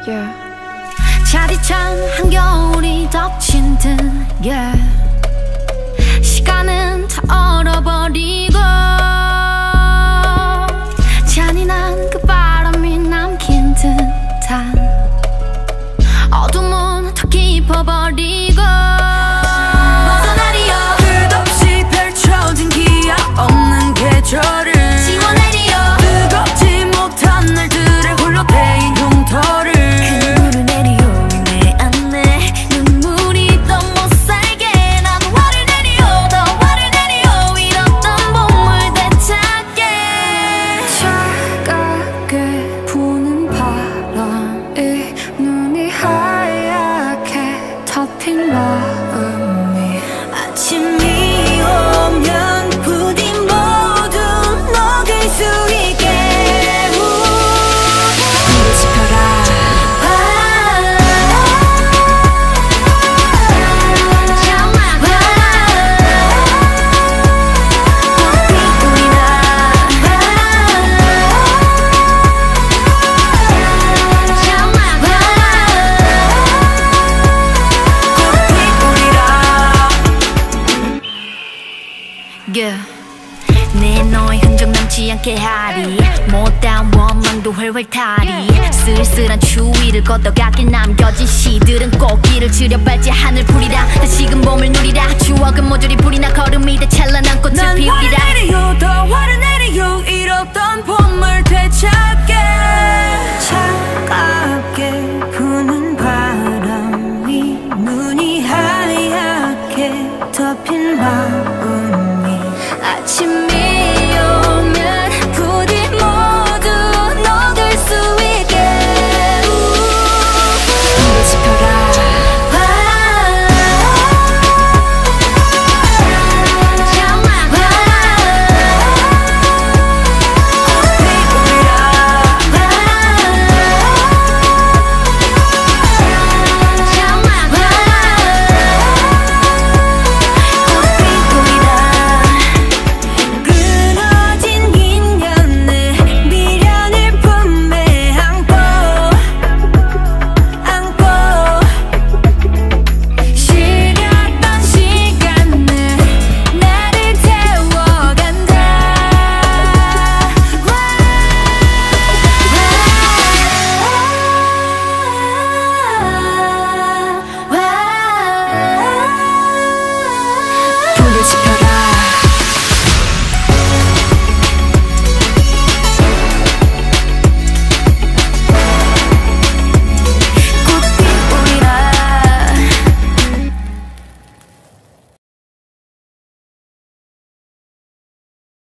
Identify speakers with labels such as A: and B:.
A: yeah. 차디찬 한겨울이 덮친 듯 yeah. 시간은 다 얼어버리고 잔인한 그 바람이 남긴 듯한 어둠은 더 깊어버리고 벗어나리요 끝없이 펼쳐진 기약 없는 계절을 지워내리요 뜨겁지 못한 날들의 홀로 데인 흉터를 그물을 내리요 내 안에 눈물이 더 못살게 난 화를 내리요 더 화를 내리요 잃었던 봄을 되찾게 차갑게 부는 바람이 눈이 하얗게 덮인 마음이 아침이 오면 부디 모두 녹일 수 있게 불을 지펴라 내 너의 흔적 남지 않게 하리 못다운 원망도 훨훨 타리 쓸쓸한 추위를 걷어가길 남겨진 시들은 꽃길을 지려밟지 하늘 풀이라 다시금 봄을 누리라 추억은 모조리 불이 나 걸음이 돼 찬란한 꽃을 피우리라 난 화를 내리요 더 화를 내리요 잃었던 봄을 되찾게 차갑게